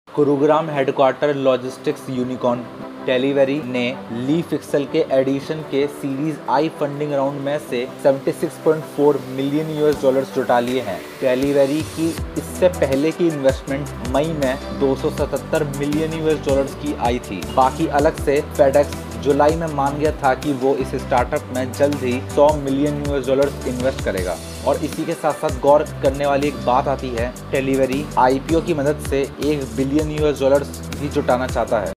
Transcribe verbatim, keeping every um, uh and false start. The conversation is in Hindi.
Gurugram headquarter logistics unicorn Delhivery ने लीफ एक्सेल के एडिशन के सीरीज आई फंडिंग राउंड में से छिहत्तर पॉइंट चार मिलियन यूएस डॉलर्स जुटा लिए हैं। टेलीवेरी की इससे पहले की इन्वेस्टमेंट मई में दो सौ सतहत्तर मिलियन यूएस डॉलर्स की आई थी। बाकी अलग से फेडेक्स जुलाई में मान गया था कि वो इस स्टार्टअप में जल्द ही सौ मिलियन यूएस डॉलर्स इन्वेस्ट करेगा। और इसी के साथ साथ गौर करने वाली एक बात आती है, टेलीवेरी आईपीओ की मदद से एक बिलियन यूएस डॉलर्स भी जुटाना चाहता है।